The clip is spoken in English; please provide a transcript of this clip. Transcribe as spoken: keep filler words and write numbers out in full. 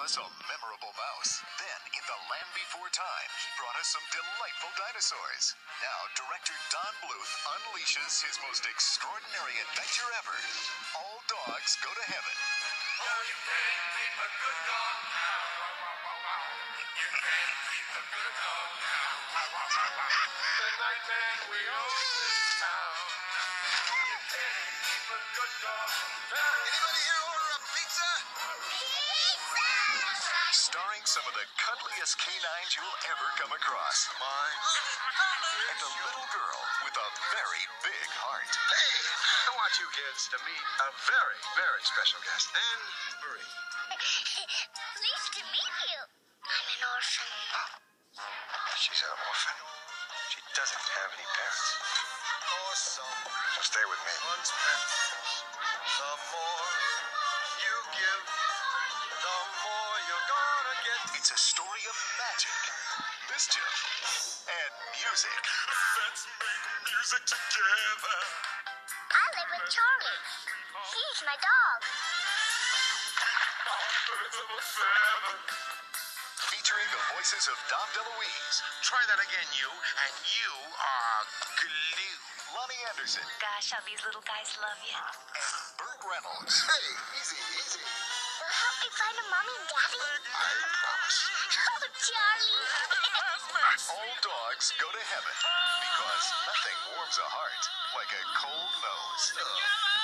us a memorable mouse. Then, in the land before time, he brought us some delightful dinosaurs. Now, director Don Bluth unleashes his most extraordinary adventure ever. All dogs go to heaven. Oh, you can't keep a good dog now. You can't keep a good dog now. The night man we own this town. You can't keep a good dog down. Anybody here order a pizza? Pizza! Starring some of the cuddliest canines you'll ever come across. Mine. And a little girl with a very big heart. Hey, I want you kids to meet a very, very special guest. Anne Marie. Pleased to meet you. I'm an orphan. She's an orphan. She doesn't have any parents. Awesome. So stay with me. One's pet. The more you give, the more you're gonna get. It's a story of magic, mischief, and music. Let's make music together. I live with Charlie. He's my dog. Birds of a feather. Featuring the voices of Dom DeLuise, Try that again, you. And you are glue. Lonnie Anderson, Gosh, how these little guys love you. and Burt Reynolds. Hey, easy, easy. You'll help me find a mommy and daddy? I promise. Oh, Charlie. All dogs go to heaven because nothing warms a heart like a cold nose. Oh.